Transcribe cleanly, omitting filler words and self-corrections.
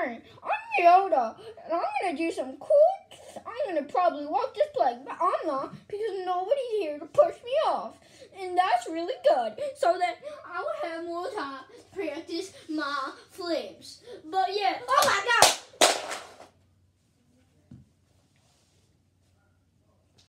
morning. I'm Yoda, and I'm gonna do some cool. I'm gonna probably walk this plank, but I'm not because nobody's here to push me off, and that's really good. So that I will have more time to practice my flips. But yeah, oh my